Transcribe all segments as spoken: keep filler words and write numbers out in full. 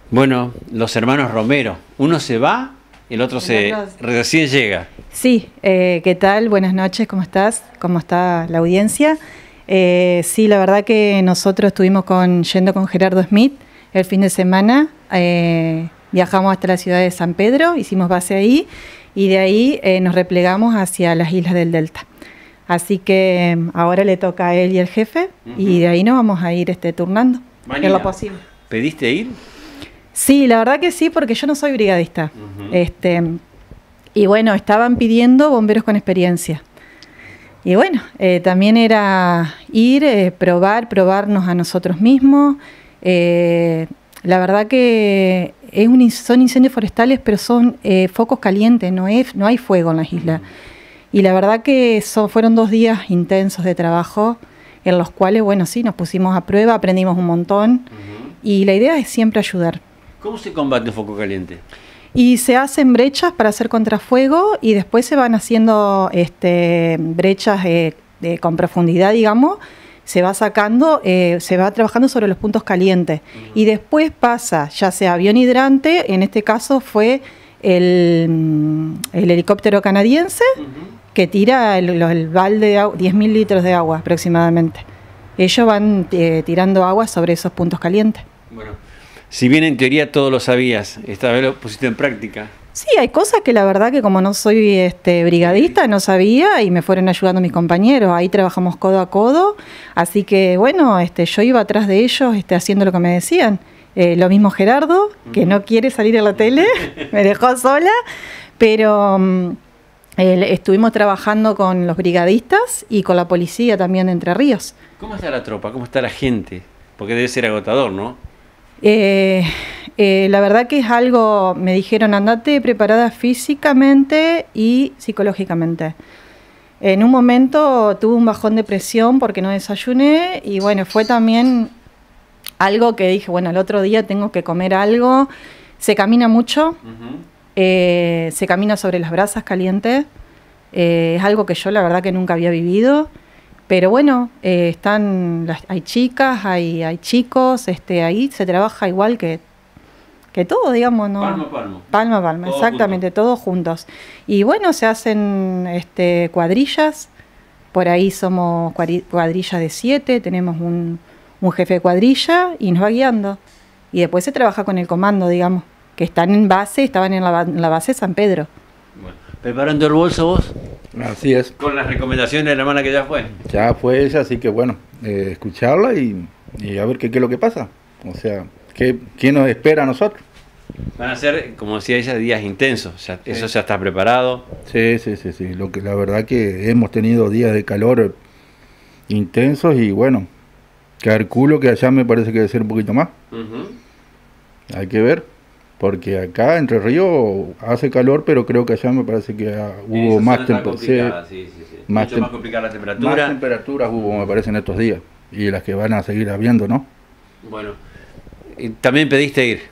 Bueno, los hermanos Romero, uno se va, el otro se recién llega. Sí, eh, ¿qué tal? Buenas noches, ¿cómo estás? ¿Cómo está la audiencia? Eh, sí, la verdad que nosotros estuvimos con, yendo con Gerardo Smith el fin de semana, eh, viajamos hasta la ciudad de San Pedro, hicimos base ahí y de ahí eh, nos replegamos hacia las islas del Delta. Así que ahora le toca a él y el jefe, uh-huh. y de ahí nos vamos a ir este, turnando Manila, en lo posible. ¿Pediste ir? Sí, la verdad que sí, porque yo no soy brigadista. Uh-huh. este, y bueno, estaban pidiendo bomberos con experiencia. Y bueno, eh, también era ir, eh, probar, probarnos a nosotros mismos. Eh, la verdad que es un, son incendios forestales, pero son eh, focos calientes, no, es, no hay fuego en las islas. Uh-huh. Y la verdad que son, fueron dos días intensos de trabajo, en los cuales, bueno, sí, nos pusimos a prueba, aprendimos un montón. Uh-huh. Y la idea es siempre ayudar. ¿Cómo se combate un foco caliente? Y se hacen brechas para hacer contrafuego y después se van haciendo este, brechas eh, de, con profundidad, digamos, se va sacando, eh, se va trabajando sobre los puntos calientes. Uh-huh. Y después pasa, ya sea avión hidrante, en este caso fue el, el helicóptero canadiense, uh-huh. que tira el, el balde de agua, diez mil litros de agua aproximadamente. Ellos van eh, tirando agua sobre esos puntos calientes. Bueno. Si bien en teoría todo lo sabías, esta vez lo pusiste en práctica. Sí, hay cosas que la verdad que como no soy este, brigadista, no sabía y me fueron ayudando mis compañeros. Ahí trabajamos codo a codo, así que bueno, este, yo iba atrás de ellos este, haciendo lo que me decían. Eh, lo mismo Gerardo, que no quiere salir a la tele, me dejó sola, pero um, eh, estuvimos trabajando con los brigadistas y con la policía también de Entre Ríos. ¿Cómo está la tropa? ¿Cómo está la gente? Porque debe ser agotador, ¿no? Eh, eh, la verdad que es algo, me dijeron, andate preparada físicamente y psicológicamente. En un momento tuve un bajón de presión porque no desayuné y bueno, fue también algo que dije, bueno, el otro día tengo que comer algo. Se camina mucho, uh-huh. eh, se camina sobre las brasas calientes, eh, es algo que yo la verdad que nunca había vivido. Pero bueno, eh, están las, hay chicas, hay, hay chicos, este, ahí se trabaja igual que, que todo, digamos, ¿no? Palmo a palmo. Palmo a palmo, exactamente, junto. Todos juntos. Y bueno, se hacen este, cuadrillas, por ahí somos cuadrillas de siete, tenemos un, un jefe de cuadrilla y nos va guiando. Y después se trabaja con el comando, digamos, que están en base, estaban en la, en la base de San Pedro. Bueno, ¿preparando el bolso vos? Así es. Con las recomendaciones de la hermana que ya fue. Ya fue ella, así que bueno, eh, escucharla y, y a ver qué, qué es lo que pasa. O sea, qué, qué nos espera a nosotros. Van a ser, como decía ella, días intensos. Ya, sí. Eso ya está preparado. Sí, sí, sí, sí. Lo que, la verdad que hemos tenido días de calor intensos y bueno, calculo que allá me parece que debe ser un poquito más. Uh-huh. Hay que ver. Porque acá Entre Ríos hace calor, pero creo que allá me parece que hubo Eso más temperatura. Sí, sí, sí. Más, Mucho tem más complicada la temperatura. Más temperaturas hubo, me parece, en estos días. Y las que van a seguir habiendo, ¿no? Bueno. ¿Y también pediste ir?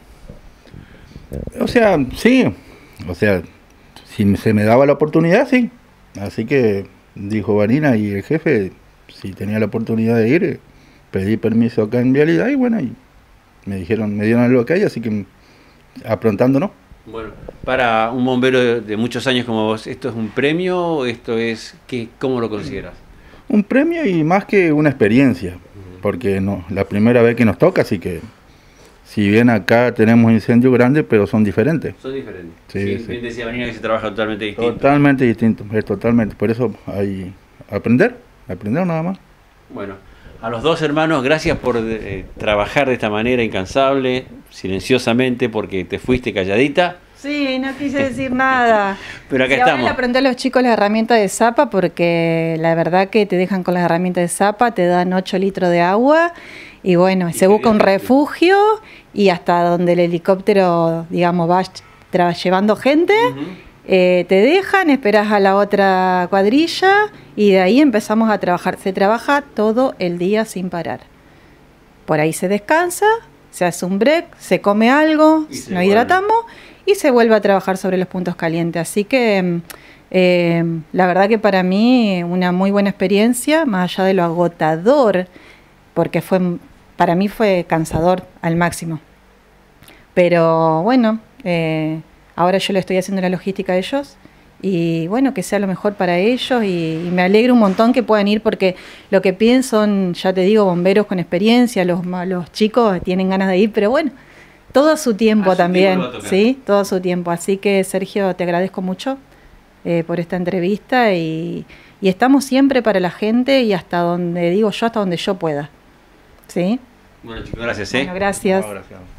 O sea, sí. O sea, si se me daba la oportunidad, sí. Así que dijo Vanina y el jefe, si tenía la oportunidad de ir, pedí permiso acá en Vialidad y bueno, y me dijeron, me dieron el ok, así que aprontando, ¿no? Bueno, para un bombero de, de muchos años como vos, ¿esto es un premio o esto es, qué, cómo lo consideras? Un premio y más que una experiencia, uh-huh. porque no, la primera vez que nos toca, así que si bien acá tenemos incendios grandes, pero son diferentes. Son diferentes. Sí, sí, sí. Bien decía Vanina que se trabaja totalmente distinto. Totalmente distinto, es totalmente. Por eso hay aprender, aprender nada más. Bueno, a los dos hermanos, gracias por eh, trabajar de esta manera incansable, silenciosamente, porque te fuiste calladita. Sí, no quise decir nada. Pero acá sí, estamos. Ahora le aprendí a los chicos las herramientas de zapa, porque la verdad que te dejan con las herramientas de zapa, te dan ocho litros de agua, y bueno, y se busca un refugio, y hasta donde el helicóptero, digamos, va llevando gente, uh-huh. eh, te dejan, esperas a la otra cuadrilla, y de ahí empezamos a trabajar. Se trabaja todo el día sin parar. Por ahí se descansa, se hace un break, se come algo, nos hidratamos y se vuelve a trabajar sobre los puntos calientes. Así que eh, la verdad que para mí una muy buena experiencia, más allá de lo agotador, porque fue para mí fue cansador al máximo. Pero bueno, eh, ahora yo le estoy haciendo la logística a ellos y bueno, que sea lo mejor para ellos y, y me alegro un montón que puedan ir porque lo que piden son, ya te digo, bomberos con experiencia, los, los chicos tienen ganas de ir, pero bueno, todo a su tiempo a su también, tiempo ¿sí? Todo a su tiempo. Así que Sergio, te agradezco mucho eh, por esta entrevista y, y estamos siempre para la gente y hasta donde digo yo, hasta donde yo pueda, ¿sí? Bueno chicos, gracias. ¿eh? Bueno, gracias. No, gracias.